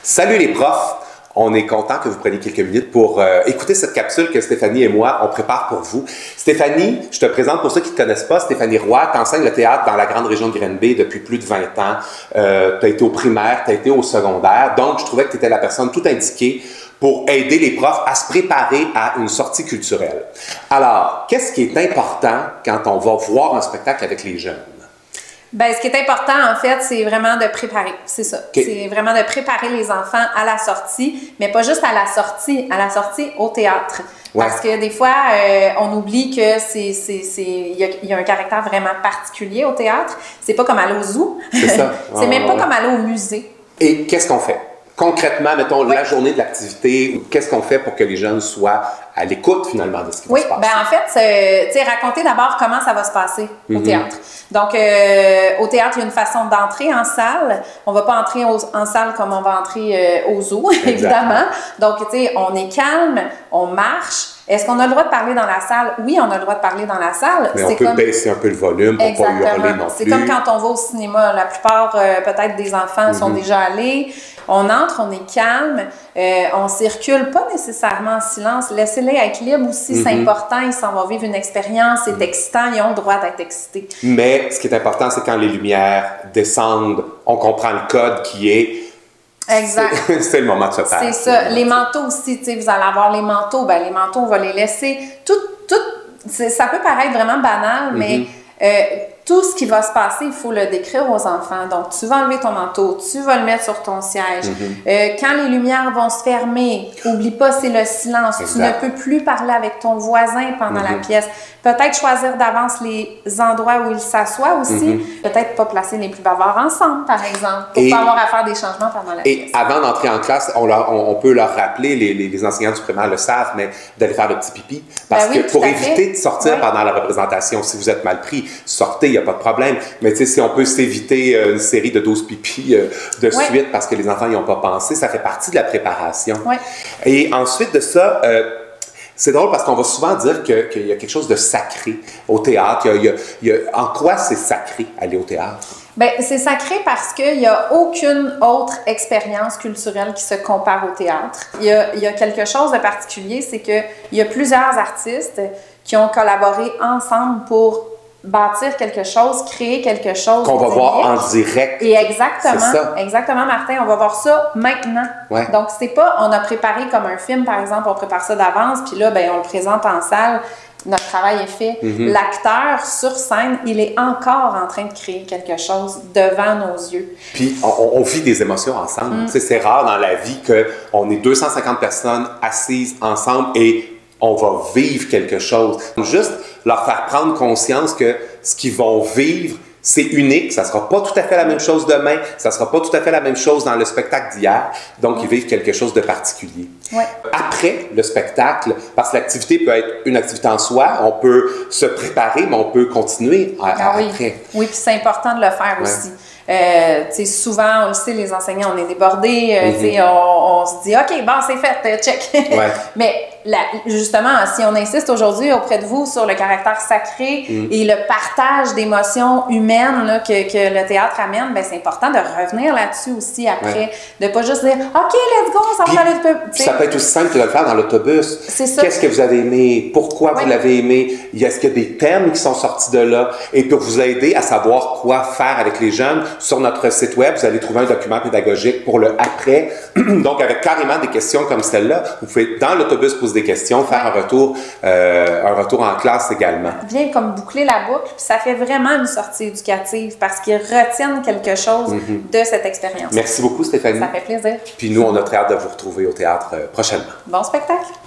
Salut les profs! On est content que vous preniez quelques minutes pour écouter cette capsule que Stéphanie et moi, on prépare pour vous. Stéphanie, je te présente pour ceux qui ne te connaissent pas, Stéphanie Roy, tu enseignes le théâtre dans la grande région de Granby depuis plus de 20 ans. Tu as été au primaire, tu as été au secondaire, donc je trouvais que tu étais la personne tout indiquée pour aider les profs à se préparer à une sortie culturelle. Alors, qu'est-ce qui est important quand on va voir un spectacle avec les jeunes? Bien, ce qui est important, en fait, c'est vraiment de préparer. C'est ça. Okay. C'est vraiment de préparer les enfants à la sortie, mais pas juste à la sortie au théâtre. Ouais. Parce que des fois, on oublie que il y a un caractère vraiment particulier au théâtre. C'est pas comme aller au zoo. C'est ça. C'est même pas comme aller au musée. Et qu'est-ce qu'on fait? Concrètement, mettons, la journée de l'activité, qu'est-ce qu'on fait pour que les jeunes soient à l'écoute, finalement, de ce qui va se passer? Oui, bien en fait, tu sais, raconter d'abord comment ça va se passer au théâtre. Donc, au théâtre, il y a une façon d'entrer en salle. On ne va pas entrer en salle comme on va entrer au zoo, évidemment. Donc, tu sais, on est calme, on marche. Est-ce qu'on a le droit de parler dans la salle? Oui, on a le droit de parler dans la salle. Mais on peut baisser un peu le volume pour ne pas hurler non plus. C'est comme quand on va au cinéma. La plupart, peut-être, des enfants sont déjà allés. On entre, on est calme, on circule, pas nécessairement en silence. Laissez-les être libres aussi, c'est important. Ils s'en vont vivre une expérience, c'est excitant, ils ont le droit d'être excités. Mais ce qui est important, c'est quand les lumières descendent, on comprend le code qui est... Exact. C'est le moment de se faire. C'est ça. Les manteaux aussi, tu sais, vous allez avoir les manteaux. Ben, les manteaux, on va les laisser. Ça peut paraître vraiment banal, mais tout ce qui va se passer, il faut le décrire aux enfants. Donc, tu vas enlever ton manteau, tu vas le mettre sur ton siège. Quand les lumières vont se fermer, oublie pas, c'est le silence. Exact. Tu ne peux plus parler avec ton voisin pendant la pièce. Peut-être choisir d'avance les endroits où il s'assoit aussi. Peut-être pas placer les plus bavards ensemble, par exemple, pour pas avoir à faire des changements pendant la pièce. Et avant d'entrer en classe, on peut leur rappeler, les enseignants du primaire le savent, mais d'aller faire le petit pipi. Parce que pour éviter de sortir pendant la représentation, si vous êtes mal pris, sortez, il n'y a pas de problème. Mais tu sais, si on peut s'éviter une série de 12 pipis de suite parce que les enfants n'y ont pas pensé, ça fait partie de la préparation. Et ensuite de ça... c'est drôle parce qu'on va souvent dire qu'il y a quelque chose de sacré au théâtre. En quoi c'est sacré aller au théâtre? Bien, c'est sacré parce qu'il n'y a aucune autre expérience culturelle qui se compare au théâtre. Il y a quelque chose de particulier, c'est qu'il y a plusieurs artistes qui ont collaboré ensemble pour bâtir quelque chose, créer quelque chose. Qu'on va voir en direct. Et exactement, Martin, on va voir ça maintenant. Donc, c'est pas, on a préparé comme un film, par exemple, on prépare ça d'avance, puis là, ben, on le présente en salle, notre travail est fait. L'acteur, sur scène, il est encore en train de créer quelque chose devant nos yeux. Puis, on vit des émotions ensemble. C'est rare dans la vie qu'on est 250 personnes assises ensemble et on va vivre quelque chose. Juste leur faire prendre conscience que ce qu'ils vont vivre, c'est unique. Ça ne sera pas tout à fait la même chose demain. Ça ne sera pas tout à fait la même chose dans le spectacle d'hier. Donc, ils vivent quelque chose de particulier. Après le spectacle, parce que l'activité peut être une activité en soi, on peut se préparer, mais on peut continuer après. Oui, puis c'est important de le faire aussi. Souvent, on le sait, les enseignants, on est débordés. On se dit, OK, bon, c'est fait, check. Mais justement, si on insiste aujourd'hui auprès de vous sur le caractère sacré et le partage d'émotions humaines là, que le théâtre amène, ben, c'est important de revenir là-dessus aussi après. De ne pas juste dire, OK, let's go, ça va aller un peu. Ça peut être aussi simple que de le faire dans l'autobus. C'est ça. Qu'est-ce que vous avez aimé? Pourquoi vous l'avez aimé? Est-ce qu'il y a des thèmes qui sont sortis de là? Et pour vous aider à savoir quoi faire avec les jeunes, sur notre site web, vous allez trouver un document pédagogique pour le après. Donc, avec carrément des questions comme celle-là, vous pouvez, dans l'autobus, poser des questions, faire un retour en classe également. Bien comme boucler la boucle, puis ça fait vraiment une sortie éducative parce qu'ils retiennent quelque chose de cette expérience. Merci beaucoup, Stéphanie. Ça fait plaisir. Puis nous, on a très hâte de vous retrouver au théâtre prochainement. Bon spectacle!